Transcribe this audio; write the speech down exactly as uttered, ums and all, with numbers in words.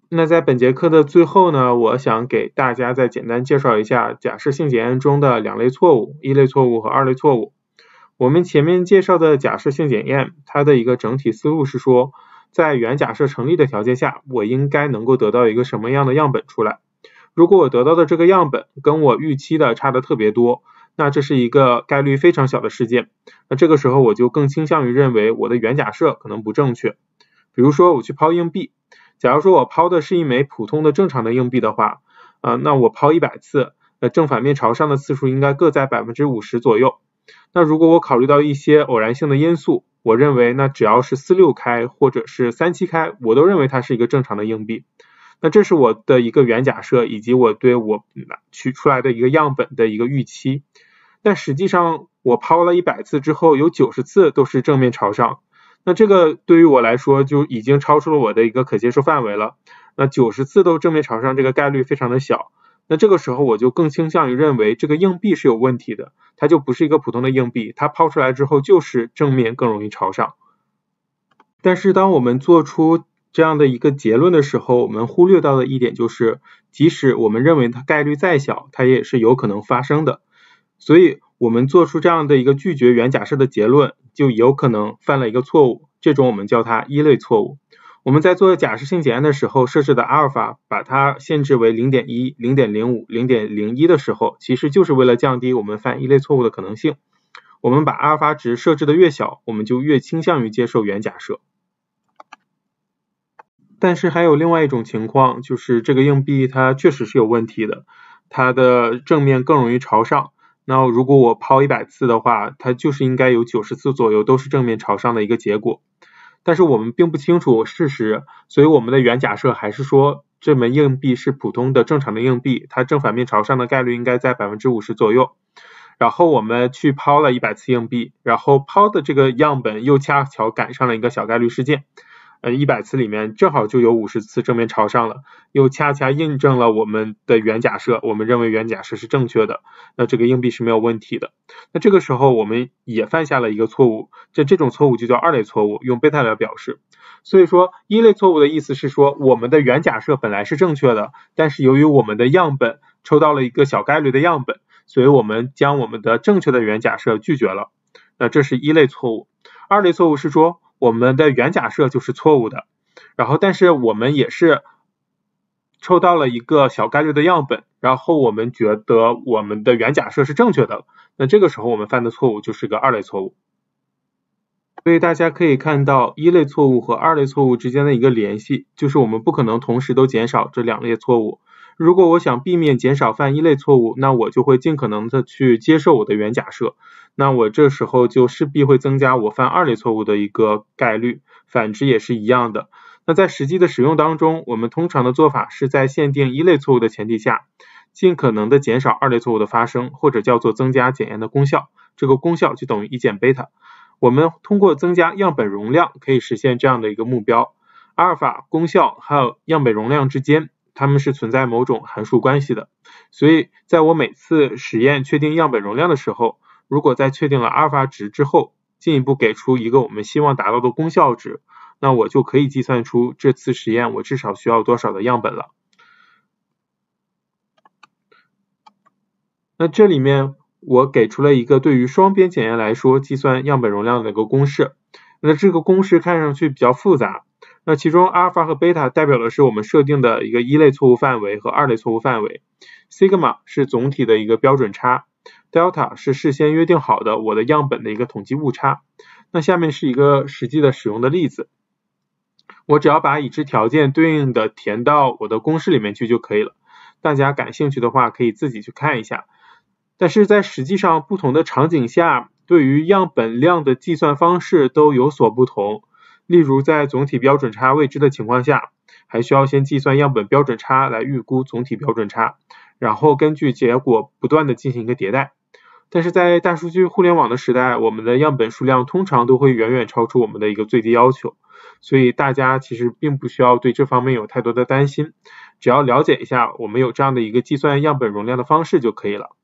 那在本节课的最后呢，我想给大家再简单介绍一下假设性检验中的两类错误，一类错误和二类错误。我们前面介绍的假设性检验，它的一个整体思路是说，在原假设成立的条件下，我应该能够得到一个什么样的样本出来。如果我得到的这个样本跟我预期的差的特别多，那这是一个概率非常小的事件，那这个时候我就更倾向于认为我的原假设可能不正确。比如说我去抛硬币，假如说我抛的是一枚普通的正常的硬币的话，呃、那我抛一百次，呃，正反面朝上的次数应该各在 百分之五十 左右。那如果我考虑到一些偶然性的因素，我认为那只要是四六开或者是三七开，我都认为它是一个正常的硬币。那这是我的一个原假设，以及我对我取出来的一个样本的一个预期。但实际上我抛了一百次之后，有九十次都是正面朝上，那这个对于我来说就已经超出了我的一个可接受范围了。那九十次都正面朝上，这个概率非常的小。那这个时候我就更倾向于认为这个硬币是有问题的，它就不是一个普通的硬币，它抛出来之后就是正面更容易朝上。但是当我们做出这样的一个结论的时候，我们忽略到的一点就是，即使我们认为它概率再小，它也是有可能发生的。所以我们做出这样的一个拒绝原假设的结论，就有可能犯了一个错误，这种我们叫它一类错误。我们在做假设性检验的时候设置的阿尔法，把它限制为 零点一、零点零五、零点零一 的时候，其实就是为了降低我们犯一类错误的可能性。我们把阿尔法值设置的越小，我们就越倾向于接受原假设。但是还有另外一种情况，就是这个硬币它确实是有问题的，它的正面更容易朝上。那如果我抛一百次的话，它就是应该有九十次左右都是正面朝上的一个结果。但是我们并不清楚事实，所以我们的原假设还是说这枚硬币是普通的正常的硬币，它正反面朝上的概率应该在 百分之五十 左右。然后我们去抛了一百次硬币，然后抛的这个样本又恰巧赶上了一个小概率事件。呃，一百次里面正好就有五十次正面朝上了，又恰恰印证了我们的原假设，我们认为原假设是正确的，那这个硬币是没有问题的。那这个时候我们也犯下了一个错误，这这种错误就叫二类错误，用贝塔来表示。所以说一类错误的意思是说，我们的原假设本来是正确的，但是由于我们的样本抽到了一个小概率的样本，所以我们将我们的正确的原假设拒绝了，那这是一类错误。二类错误是说，我们的原假设就是错误的，然后但是我们也是抽到了一个小概率的样本，然后我们觉得我们的原假设是正确的，那这个时候我们犯的错误就是个二类错误。所以大家可以看到一类错误和二类错误之间的一个联系，就是我们不可能同时都减少这两类错误。如果我想避免减少犯一类错误，那我就会尽可能的去接受我的原假设，那我这时候就势必会增加我犯二类错误的一个概率，反之也是一样的。那在实际的使用当中，我们通常的做法是在限定一类错误的前提下，尽可能的减少二类错误的发生，或者叫做增加检验的功效，这个功效就等于一减贝塔。我们通过增加样本容量可以实现这样的一个目标。阿尔法、功效还有样本容量之间，它们是存在某种函数关系的，所以在我每次实验确定样本容量的时候，如果在确定了阿尔法值之后，进一步给出一个我们希望达到的功效值，那我就可以计算出这次实验我至少需要多少的样本了。那这里面我给出了一个对于双边检验来说计算样本容量的一个公式，那这个公式看上去比较复杂，那其中阿尔法和贝塔代表的是我们设定的一个一类错误范围和二类错误范围， sigma 是总体的一个标准差， delta 是事先约定好的我的样本的一个统计误差。那下面是一个实际的使用的例子，我只要把已知条件对应的填到我的公式里面去就可以了，大家感兴趣的话可以自己去看一下。但是在实际上不同的场景下，对于样本量的计算方式都有所不同。例如在总体标准差未知的情况下，还需要先计算样本标准差来预估总体标准差，然后根据结果不断的进行一个迭代。但是在大数据互联网的时代，我们的样本数量通常都会远远超出我们的一个最低要求，所以大家其实并不需要对这方面有太多的担心，只要了解一下我们有这样的一个计算样本容量的方式就可以了。